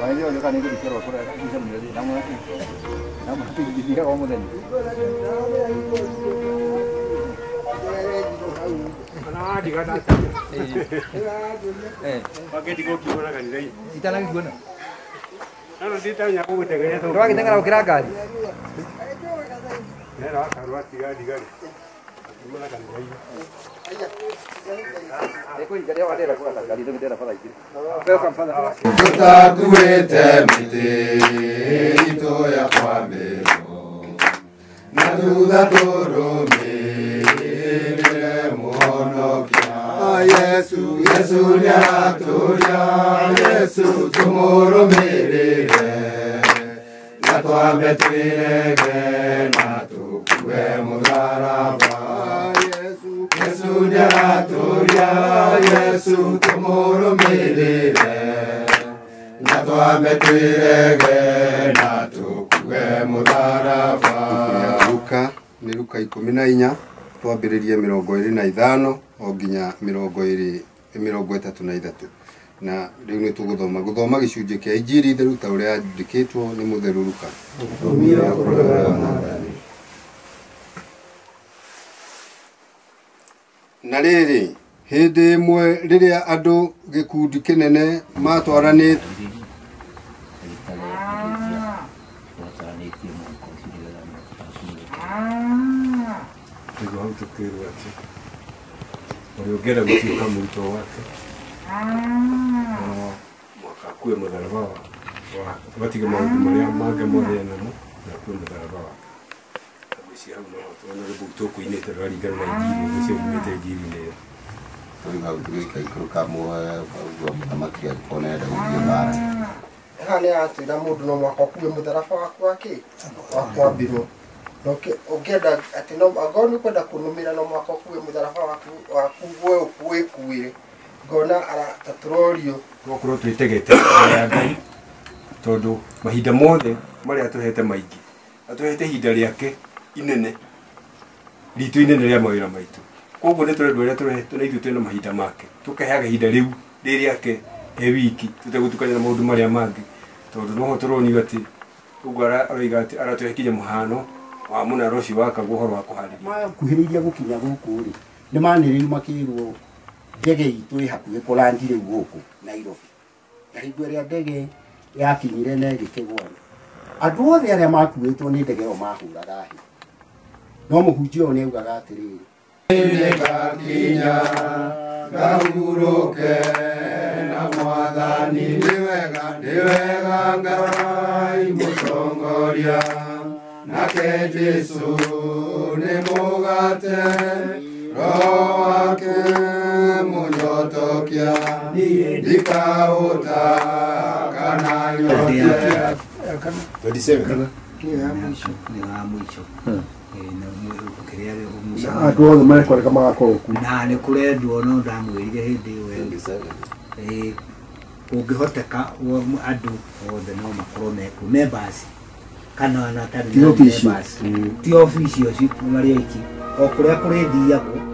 Waithio ndio kana ngikirwa kura kisa mwezi na mwaki. Na mwaki ngidiga kwa muthenya. Kana diga da. Paketi ko kiona kanisa hii. Itana kiona. Nalo nditanya kugutegeria to. Ndio akitengera ukira gari. Nera karwa tiga diga. Kimona kanisa hii. Tutakuite miti itoya kwa mbero na thutha tũrũmĩrĩre mũhonokia Yesu nĩaraturia Yesu tũmũrũmĩrĩre na twambe twĩrege na tũkue mũtharaba Yesu nĩaraturia Yesu tũmũrũmĩrĩre na twambe twĩrege na tũkue mũtharaba. Nĩ Luka 14 twambĩrĩrie 25 o nginya 33 na rĩu nĩ tũgũthoma gĩcunjĩ kĩa Injili theru ta ũrĩa yandĩkĩtwo nĩ mũtheru Luka. Na rĩrĩ hĩndĩ ĩmwe rĩrĩa andũ gĩkundi kĩnene matwaranĩte Ongera gũtuĩka mũrutwo wake mwaka akue mũtharaba wa batige maũndũ marĩa mangĩ mothe namo na akue mũtharaba wake ngwĩciria hau no tuona rĩmbo tũkũinĩte rũringana na Injili ũcio umĩte Injili-inĩ ĩyo tũrĩ hau tũgĩikaikũrũka ũguo mũthamaki angĩkorwo nĩarenda gũthiĩ mbara haha nĩ atwĩra mũndũ no mwaka ũkue mũtharaba waku wa kwambirwo ũngĩenda atĩ angorwo nĩ ũkwenda kũnũmĩra no mwaka ũkue mũtharaba waku wĩkuĩre ngona ta tũrorio tũkorwo twĩtegete ya Ngai tondũ mahinda mothe marĩa atũhete maingĩ atũhete ihinda rĩake inene ritũ inene rĩa mawĩra maitũ koguo nĩ tũrendwo ũrĩa tũrehetwo na ithuĩ twĩna mahinda make tũkaheaga ihinda rĩu rĩrĩake wiki tũtegũtukania na maũndũ marĩa mangĩ tondũ noho tũronio atĩ ũguo aroiga atĩ aratũhe kinya mũhano wa mũnara ũcio wakagwo ũhoro wa kũharĩria makuhĩrĩirie gũkinya gũkũ rĩ nĩ manĩrĩru makĩrwo ndege itũ ĩ hakuhĩ kũlandi rĩu gũkũ Nairobi na hingo ĩrĩa ndege yakinyire na ĩgĩkĩgwa andũ othe arĩa makuĩtwo nĩ ndege ĩyo mahũraga hĩ no mũhunjia ũyũ nĩaugaga atĩrĩrĩ nĩgakinya ngahurũke na Mwathani nĩ wega Ngai mũtongoria nake Jesũ nĩ mũgate Roho wake mũnyotokia ndikaũta kana nyote 27 andũ othe marekwareka magakorwo ku na nĩ kũrendwo no ndamwĩrire hĩndĩ ĩyo ũngĩhoteka andũ othe no makorwo meku members kana na tarĩ members ti ofici ocio marĩ aiki o kũrĩa kũrĩ thiago